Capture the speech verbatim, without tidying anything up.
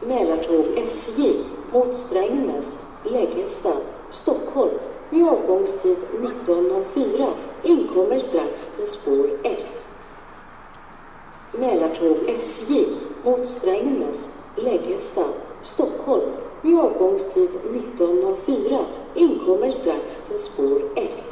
Mälartåg S J mot Strängnäs, Läggesta, Stockholm med avgångstid nitton noll fyra inkommer strax till spår ett. Mälartåg S J mot Strängnäs, Läggesta, Stockholm med avgångstid nitton noll fyra inkommer strax till spår ett.